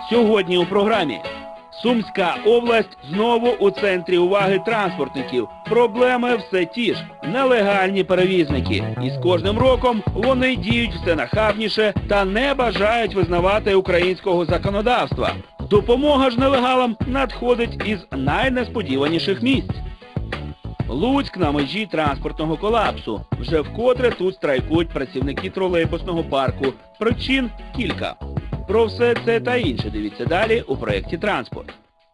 Сьогодні у програмі. Сумська область знову у центрі уваги транспортників. Проблеми все ті ж – нелегальні перевізники. І з кожним роком вони діють все нахабніше та не бажають визнавати українського законодавства. Допомога ж нелегалам надходить із найнесподіваніших місць. Луцьк на межі транспортного колапсу. Вже вкотре тут страйкують працівники тролейбусного парку. Причин кілька. Про все це та інше дивіться далі у проєкті «Транспорт».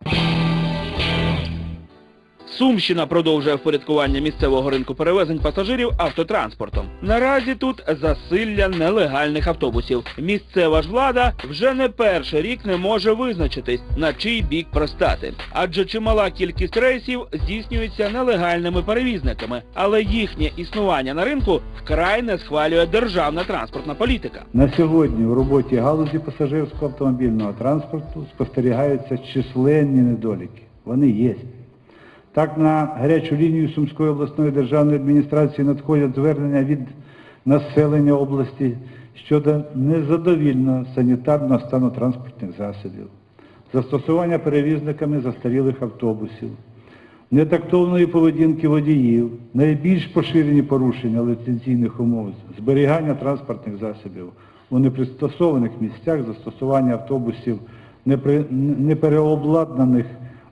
Сумщина продовжує впорядкування місцевого ринку перевезень пасажирів автотранспортом. Наразі тут засилля нелегальних автобусів. Місцева ж влада вже не перший рік не може визначитись, на чий бік пристати. Адже чимала кількість рейсів здійснюється нелегальними перевізниками, але їхнє існування на ринку вкрай не схвалює державна транспортна політика. На сьогодні в роботі галузі пасажирського автомобільного транспорту спостерігаються численні недоліки. Вони є. Так, на гарячу лінію Сумської обласної державної адміністрації надходять звернення від населення області щодо незадовільного санітарного стану транспортних засобів, застосування перевізниками застарілих автобусів, нетактовної поведінки водіїв, найбільш поширені порушення лицензійних умов, зберігання транспортних засобів у непристосованих місцях, застосування автобусів непереобладнаних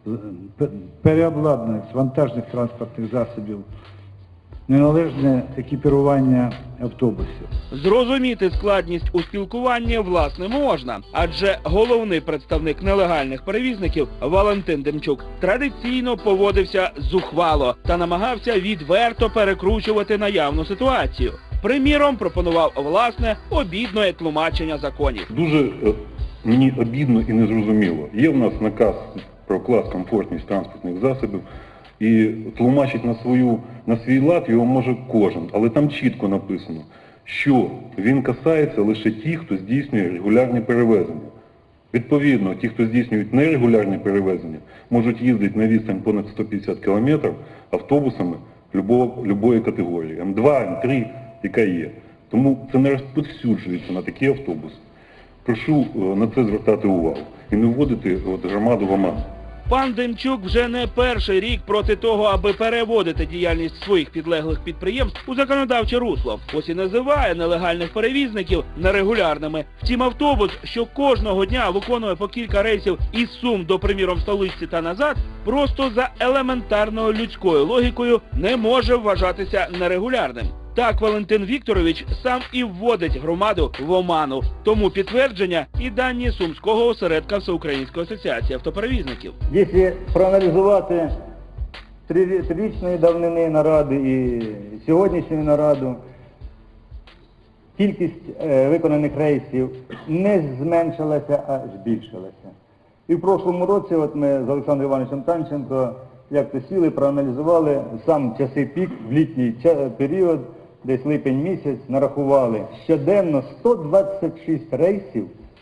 з вантажних транспортних засобів, неналежне екіпірування автобусів. Зрозуміти складність у спілкуванні, власне, можна. Адже головний представник нелегальних перевізників Валентин Демчук традиційно поводився зухвало та намагався відверто перекручувати наявну ситуацію. Приміром, пропонував власне обідне тлумачення законів. Дуже мені обідно і незрозуміло. Є в нас наказ про клас комфортність транспортних засобів, і тлумачить на свій лад його може кожен. Але там чітко написано, що він касається лише тих, хто здійснює регулярні перевезення. Відповідно, ті, хто здійснюють нерегулярні перевезення, можуть їздити на відстань понад 150 км автобусами любої категорії. М2, М3, яка є. Тому це не розповсюджується на такі автобуси. Прошу на це звертати увагу і не вводити громаду в оману. Пан Демчук вже не перший рік проти того, аби переводити діяльність своїх підлеглих підприємств у законодавче русло. Ось і називає нелегальних перевізників нерегулярними. Втім, автобус, що кожного дня виконує по кілька рейсів із Сум до, приміром, столиці та назад, просто за елементарною людською логікою не може вважатися нерегулярним. Так Валентин Вікторович сам і вводить громаду в оману. Тому підтвердження і дані Сумського осередка Всеукраїнської асоціації автоперевізників. Якщо проаналізувати трирічної давнини наради і сьогоднішню нараду, кількість виконаних рейсів не зменшилася, а збільшилася. І в прошлому році от ми з Олександром Івановичем Танченко як-то сіли, проаналізували сам часи пік в літній період, десь липень місяць, нарахували щоденно 126 рейсів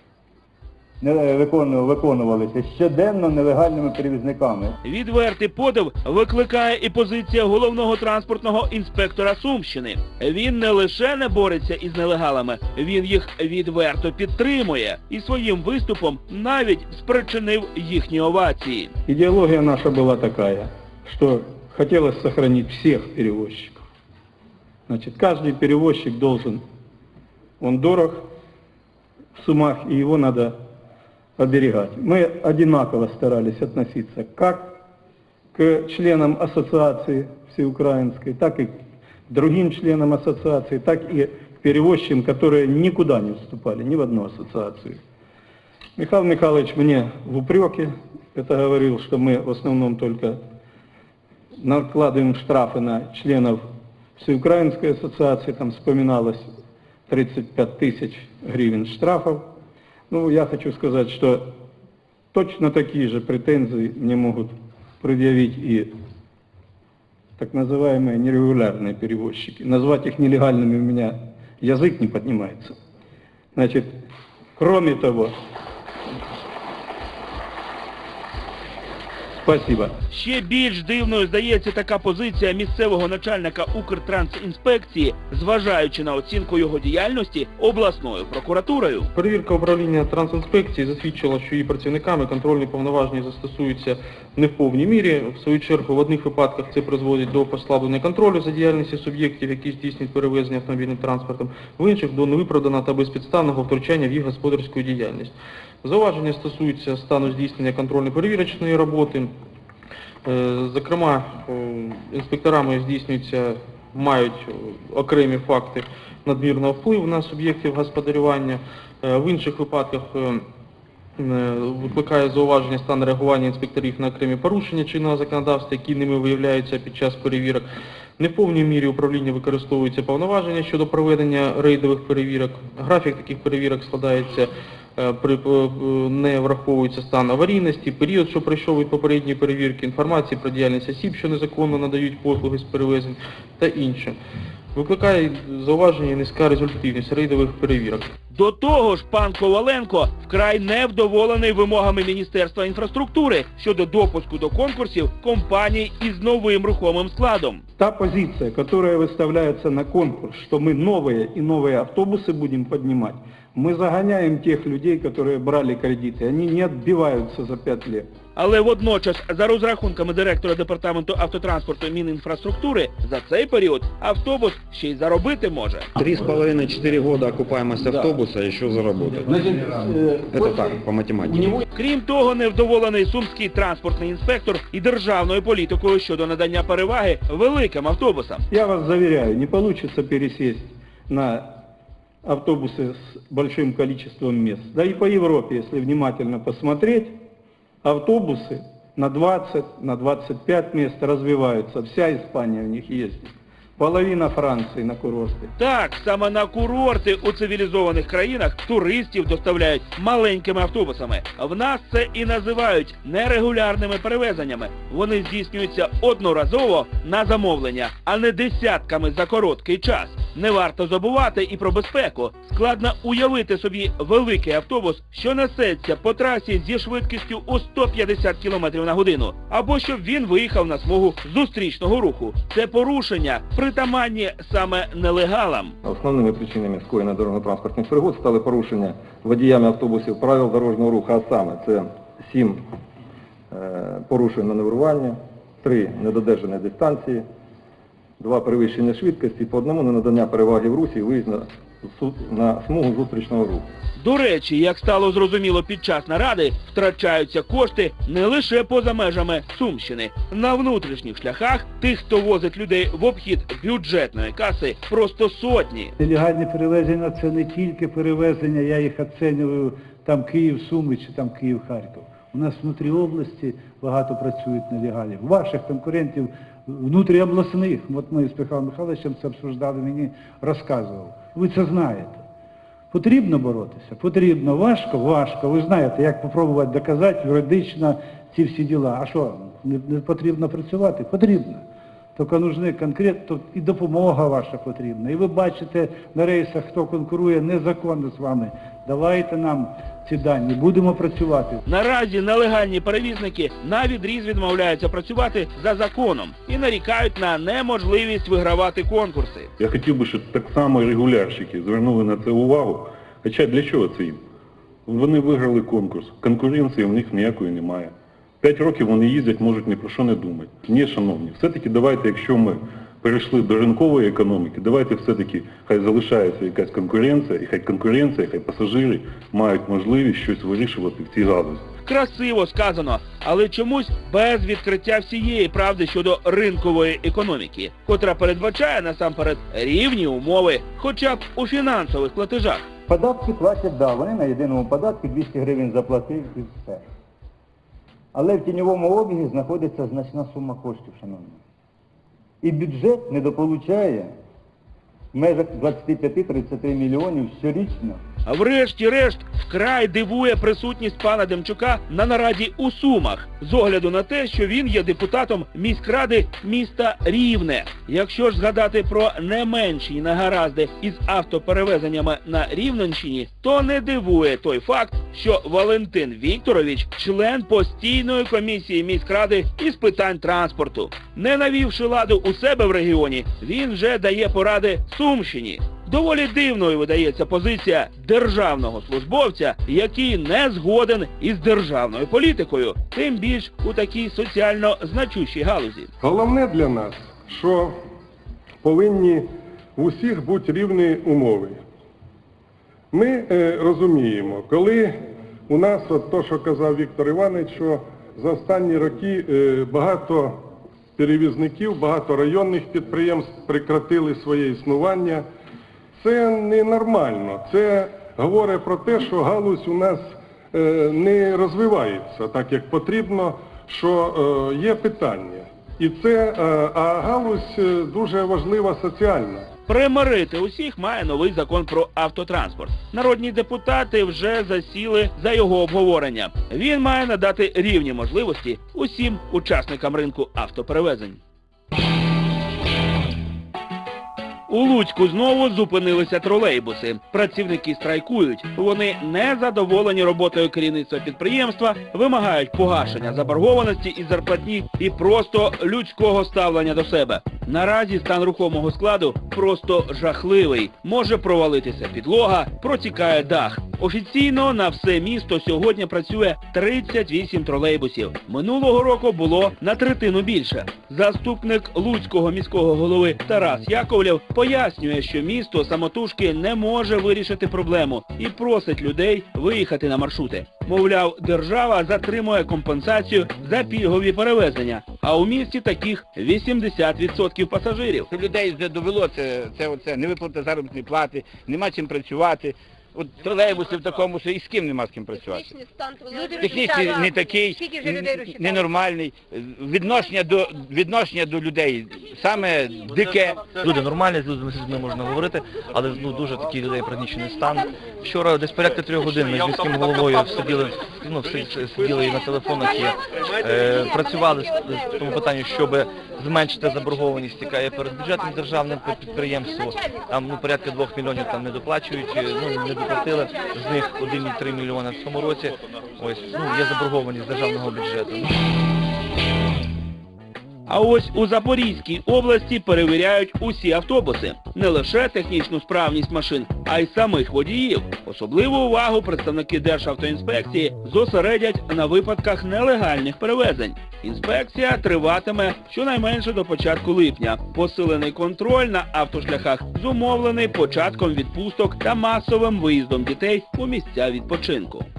виконувалися щоденно нелегальними перевізниками. Відвертий подив викликає і позиція головного транспортного інспектора Сумщини. Він не лише не бореться із нелегалами, він їх відверто підтримує. І своїм виступом навіть спричинив їхні овації. Идеология наша была такая, что хотелось сохранить всех перевозчиков. Значит, каждый перевозчик он дорог в Сумах, и его надо оберегать. Мы одинаково старались относиться как к членам ассоциации всеукраинской, так и к другим членам ассоциации, так и к перевозчикам, которые никуда не вступали, ни в одну ассоциацию. Михаил Михайлович мне в упреке это говорил, что мы в основном только накладываем штрафы на членов Всеукраинской ассоциации, там вспоминалось 35 тысяч гривен штрафов. Ну, я хочу сказать, что точно такие же претензии мне могут предъявить и так называемые нерегулярные перевозчики. Назвать их нелегальными у меня язык не поднимается. Значит, кроме того, Спасибо. Ще більш дивною здається така позиція місцевого начальника Укртрансінспекції, зважаючи на оцінку його діяльності обласною прокуратурою. Перевірка управління Трансінспекції засвідчила, що її працівниками контрольні повноваження застосуються не в повній мірі. В свою чергу, в одних випадках це призводить до послаблення контролю за діяльністю суб'єктів, які здійснюють перевезення автомобільним транспортом, в інших – до невиправданого та безпідставного втручання в їх господарську діяльність. Зауваження стосуються стану здійснення контрольно-перевірочної роботи. Зокрема, інспекторами мають окремі факти надмірного впливу на суб'єктів господарювання. В інших випадках викликає зауваження стан реагування інспекторів на окремі порушення чинного законодавства, які ними виявляються під час перевірок. Не в повній мірі управління використовується повноваження щодо проведення рейдових перевірок. Графік таких перевірок складається, не враховується стан аварійності, період, що пройшов від попередньої перевірки, інформації про діяльність осіб, що незаконно надають послуги з перевезень та інше. Викликає зауваження і низька результативність рейдових перевірок. До того ж, пан Коваленко вкрай невдоволений вимогами Міністерства інфраструктури щодо допуску до конкурсів компаній із новим рухомим складом. Та позиция, которая выставляется на конкурс, что мы новые и новые автобусы будем поднимать, мы загоняем тех людей, которые брали кредиты. Они не отбиваются за 5 лет. Але водночас, за розрахунками директора департаменту автотранспорту Мінінфраструктури, за цей період автобус ще й заробити може. 3,5-4 года окупаемость автобуса еще заработать. Это так, по математике. Крім того, невдоволений сумський транспортний інспектор і державною політикою щодо надання переваги великим автобусам. Я вас заверяю, не получится пересесть на автобусы с большим количеством мест. Да и по Европе, если внимательно посмотреть, автобусы на 20, на 25 мест развиваются. Вся Испания в них ездит. Половина Франции на курорти. Так, саме на курорти у цивілізованих країнах туристів доставляють маленькими автобусами. В нас це і називають нерегулярними перевезеннями. Вони здійснюються одноразово на замовлення, а не десятками за короткий час. Не варто забувати і про безпеку. Складно уявити собі великий автобус, що несеться по трасі зі швидкістю у 150 км на годину. Або щоб він виїхав на смугу зустрічного руху. Це порушення, притаманні саме нелегалам. Основними причинами скоєння дорожньо-транспортних пригод стали порушення водіями автобусів правил дорожнього руху, а саме це 7 порушень маневрування, 3 недодержані дистанції, 2 перевищення швидкості, по одному ненадання переваги в русі і виїзд на смугу зустрічного руху. До речі, як стало зрозуміло під час наради, втрачаються кошти не лише поза межами Сумщини. На внутрішніх шляхах тих, хто возить людей в обхід бюджетної каси, просто сотні. Нелегальні перевезення – це не тільки перевезення, я їх оцінюю, там Київ-Суми чи там Київ-Харків. У нас внутрі області багато працюють нелегалів. Ваших конкурентів внутріобласних, от ми з Михайлом Михайловичем це обсуждали, мені розказував. Ви це знаєте. Потрібно боротися? Потрібно. Важко? Важко. Ви знаєте, як спробувати доказати юридично ці всі діла. А що, не потрібно працювати? Потрібно. Тільки нужны конкретно, і допомога ваша потрібна. І ви бачите на рейсах, хто конкурує незаконно з вами. Давайте нам ці дані, будемо працювати. Наразі нелегальні перевізники навідріз відмовляються працювати за законом і нарікають на неможливість вигравати конкурси. Я хотів би, щоб так само регулярщики звернули на це увагу. Хоча для чого це їм? Вони виграли конкурс, конкуренції в них ніякої немає. 5 років вони їздять, можуть ні про що не думати. Ні, шановні, все-таки давайте, якщо ми перейшли до ринкової економіки, давайте все-таки хай залишається якась конкуренція, і хай пасажири мають можливість щось вирішувати в цій галузі. Красиво сказано, але чомусь без відкриття всієї правди щодо ринкової економіки, котра передбачає насамперед рівні умови, хоча б у фінансових платежах. Податки платять, да, вони на єдиному податку 200 гривень заплатив і все. Але в тіньовому обігі знаходиться значна сума коштів, шановні. І бюджет недополучає в межах 25-30 мільйонів щорічно Врешті-решт, вкрай дивує присутність пана Демчука на нараді у Сумах, з огляду на те, що він є депутатом міськради міста Рівне. Якщо ж згадати про не менші негаразди із автоперевезеннями на Рівненщині, то не дивує той факт, що Валентин Вікторович – член постійної комісії міськради із питань транспорту. Не навівши ладу у себе в регіоні, він вже дає поради Сумщині. Доволі дивною видається позиція державного службовця, який не згоден із державною політикою, тим більш у такій соціально значущій галузі. Головне для нас, що повинні в усіх бути рівні умови. Ми розуміємо, коли у нас, от то, що казав Віктор Іванович, що за останні роки багато перевізників, багато районних підприємств прекратили своє існування. Це ненормально. Це говорить про те, що галузь у нас не розвивається так, як потрібно, що є питання. А галузь дуже важлива соціальна. Примирити усіх має новий закон про автотранспорт. Народні депутати вже засіли за його обговорення. Він має надати рівні можливості усім учасникам ринку автоперевезень. У Луцьку знову зупинилися тролейбуси. Працівники страйкують. Вони не задоволені роботою керівництва підприємства, вимагають погашення заборгованості із зарплатні і просто людського ставлення до себе. Наразі стан рухомого складу просто жахливий. Може провалитися підлога, протікає дах. Офіційно на все місто сьогодні працює 38 тролейбусів. Минулого року було на третину більше. Заступник Луцького міського голови Тарас Яковлєв пояснює, що місто самотужки не може вирішити проблему і просить людей виїхати на маршрути. Мовляв, держава затримує компенсацію за пільгові перевезення, а у місті таких 80% пасажирів. Людей вже довело це невиплата заробітної плати, нема чим працювати. От тролейбуси в такому, що і з ким нема з ким працювати. Технічний не такий, ненормальний. Відношення до людей саме дике. Люди нормальні, з людьми можна говорити, але дуже такий людей пригнічений стан. Вчора десь порядка 3 годин ми з міським головою сиділи і на телефонах і працювали в тому питанні, щоб зменшити заборгованість, яка є перед бюджетом державним підприємством. Там порядка 2 мільйонів там не доплачують, не доплатили, з них 1,3 мільйона в цьому році. Ось, є заборгованість державного бюджету. А ось у Запорізькій області перевіряють усі автобуси. Не лише технічну справність машин, а й самих водіїв. Особливу увагу представники Державтоінспекції зосередять на випадках нелегальних перевезень. Інспекція триватиме щонайменше до початку липня. Посилений контроль на автошляхах зумовлений початком відпусток та масовим виїздом дітей у місця відпочинку.